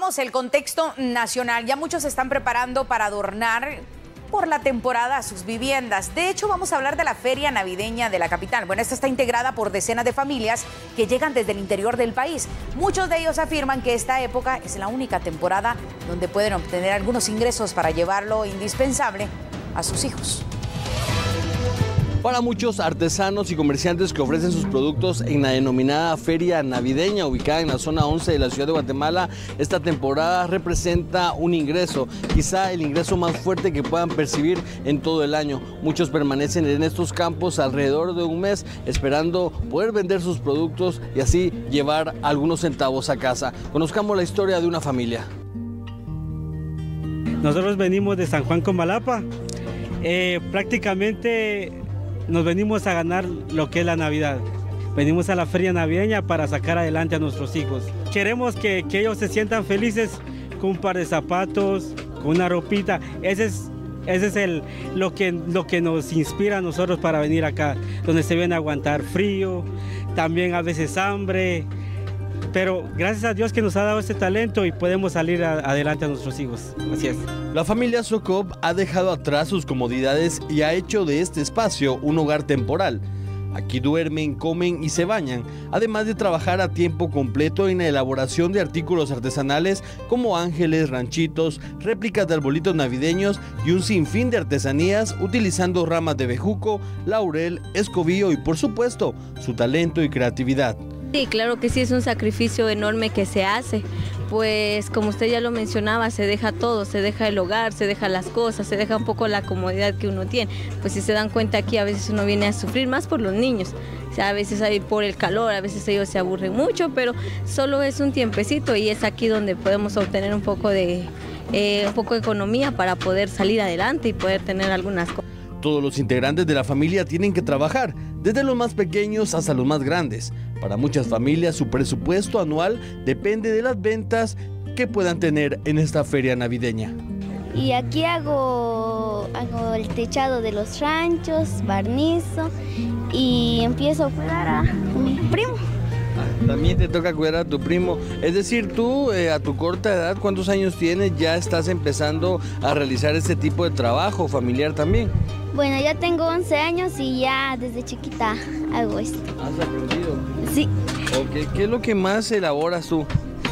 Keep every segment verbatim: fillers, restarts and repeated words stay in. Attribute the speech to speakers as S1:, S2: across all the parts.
S1: retomamos el contexto nacional. Ya muchos se están preparando para adornar por la temporada sus viviendas. De hecho, vamos a hablar de la feria navideña de la capital. Bueno, esta está integrada por decenas de familias que llegan desde el interior del país. Muchos de ellos afirman que esta época es la única temporada donde pueden obtener algunos ingresos para llevar lo indispensable a sus hijos.
S2: Para muchos artesanos y comerciantes que ofrecen sus productos en la denominada Feria Navideña, ubicada en la zona once de la ciudad de Guatemala, esta temporada representa un ingreso, quizá el ingreso más fuerte que puedan percibir en todo el año. Muchos permanecen en estos campos alrededor de un mes, esperando poder vender sus productos y así llevar algunos centavos a casa. Conozcamos la historia de una familia.
S3: Nosotros venimos de San Juan Comalapa, eh, prácticamente nos venimos a ganar lo que es la Navidad. Venimos a la feria navideña para sacar adelante a nuestros hijos. Queremos que, que ellos se sientan felices con un par de zapatos, con una ropita. Ese es, ese es el, lo, que, lo que nos inspira a nosotros para venir acá, donde se viene a aguantar frío, también a veces hambre. Pero gracias a Dios que nos ha dado este talento y podemos salir a, adelante a nuestros hijos. Así es.
S2: La familia Sokov ha dejado atrás sus comodidades y ha hecho de este espacio un hogar temporal. Aquí duermen, comen y se bañan, además de trabajar a tiempo completo en la elaboración de artículos artesanales como ángeles, ranchitos, réplicas de arbolitos navideños y un sinfín de artesanías utilizando ramas de bejuco, laurel, escobillo y por supuesto su talento y creatividad.
S4: Sí, claro que sí, es un sacrificio enorme que se hace, pues como usted ya lo mencionaba, se deja todo, se deja el hogar, se deja las cosas, se deja un poco la comodidad que uno tiene. Pues si se dan cuenta aquí a veces uno viene a sufrir más por los niños, o sea, a veces hay por el calor, a veces ellos se aburren mucho, pero solo es un tiempecito y es aquí donde podemos obtener un poco de, eh, un poco de economía para poder salir adelante y poder tener algunas cosas.
S2: Todos los integrantes de la familia tienen que trabajar, desde los más pequeños hasta los más grandes. Para muchas familias su presupuesto anual depende de las ventas que puedan tener en esta feria navideña.
S5: Y aquí hago, hago el techado de los ranchos, barnizo y empiezo a cuidar a mi primo.
S2: También te toca cuidar a tu primo, es decir, tú eh, a tu corta edad, ¿cuántos años tienes? Ya estás empezando a realizar este tipo de trabajo familiar también.
S5: Bueno, ya tengo once años y ya desde chiquita hago esto.
S2: ¿Has aprendido?
S5: Sí.
S2: Okay. ¿Qué es lo que más elaboras tú?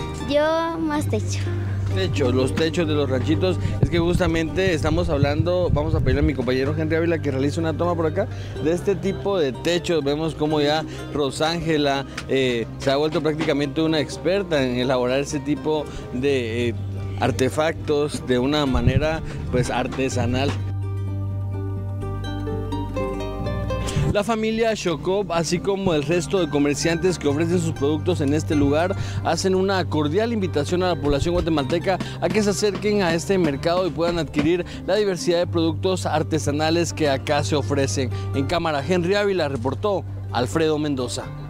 S5: Yo más techo.
S2: Techos, los techos de los ranchitos. Es que justamente estamos hablando, vamos a pedirle a mi compañero Henry Ávila que realice una toma por acá de este tipo de techos. Vemos como ya Rosángela eh, se ha vuelto prácticamente una experta en elaborar ese tipo de eh, artefactos de una manera pues artesanal. La familia Sokov, así como el resto de comerciantes que ofrecen sus productos en este lugar, hacen una cordial invitación a la población guatemalteca a que se acerquen a este mercado y puedan adquirir la diversidad de productos artesanales que acá se ofrecen. En cámara, Henry Ávila, reportó Alfredo Mendoza.